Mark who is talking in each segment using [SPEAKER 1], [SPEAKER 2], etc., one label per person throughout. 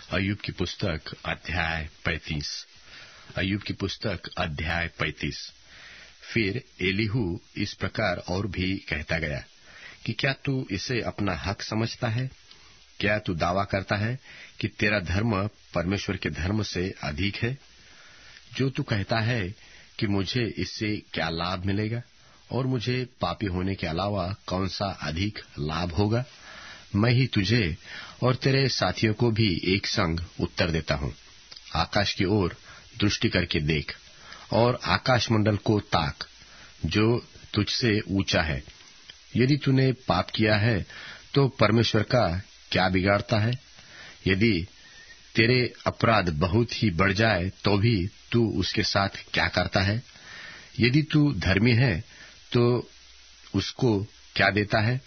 [SPEAKER 1] अय्यूब की पुस्तक अध्याय 35। अय्यूब की पुस्तक अध्याय 35। फिर एलीहू इस प्रकार और भी कहता गया कि क्या तू इसे अपना हक समझता है? क्या तू दावा करता है कि तेरा धर्म परमेश्वर के धर्म से अधिक है? जो तू कहता है कि मुझे इससे क्या लाभ मिलेगा और मुझे पापी होने के अलावा कौन सा अधिक लाभ होगा? मैं ही तुझे और तेरे साथियों को भी एक संग उत्तर देता हूँ। आकाश की ओर दृष्टि करके देख और आकाश मंडल को ताक जो तुझसे ऊंचा है। यदि तूने पाप किया है तो परमेश्वर का क्या बिगाड़ता है? यदि तेरे अपराध बहुत ही बढ़ जाए तो भी तू उसके साथ क्या करता है? यदि तू धर्मी है तो उसको क्या देता है?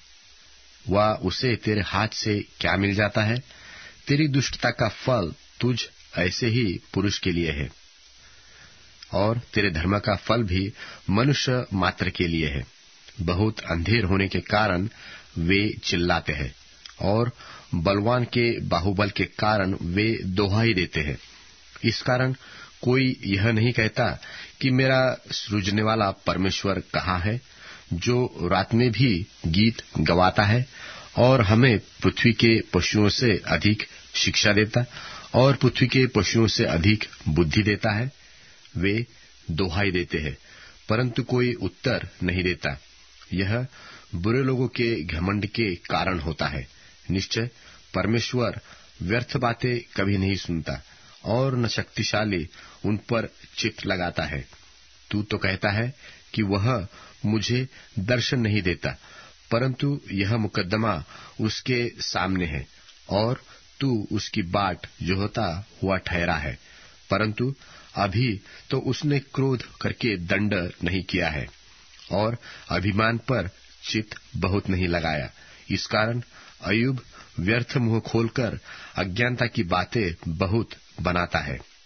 [SPEAKER 1] वह उसे तेरे हाथ से क्या मिल जाता है? तेरी दुष्टता का फल तुझ ऐसे ही पुरुष के लिए है और तेरे धर्म का फल भी मनुष्य मात्र के लिए है। बहुत अंधेर होने के कारण वे चिल्लाते हैं और बलवान के बाहुबल के कारण वे दोहाई देते हैं। इस कारण कोई यह नहीं कहता कि मेरा सृजने वाला परमेश्वर कहाँ है, जो रात में भी गीत गवाता है और हमें पृथ्वी के पशुओं से अधिक शिक्षा देता और पृथ्वी के पशुओं से अधिक बुद्धि देता है। वे दोहाई देते हैं परंतु कोई उत्तर नहीं देता। यह बुरे लोगों के घमंड के कारण होता है। निश्चय परमेश्वर व्यर्थ बातें कभी नहीं सुनता और न शक्तिशाली उन पर चित्त लगाता है। तू तो कहता है कि वह मुझे दर्शन नहीं देता, परंतु यह मुकद्दमा उसके सामने है और तू उसकी बाट जो होता हुआ ठहरा है, परंतु अभी तो उसने क्रोध करके दंड नहीं किया है और अभिमान पर चित्त बहुत नहीं लगाया। इस कारण अय्यूब व्यर्थ मुंह खोलकर अज्ञानता की बातें बहुत बनाता है।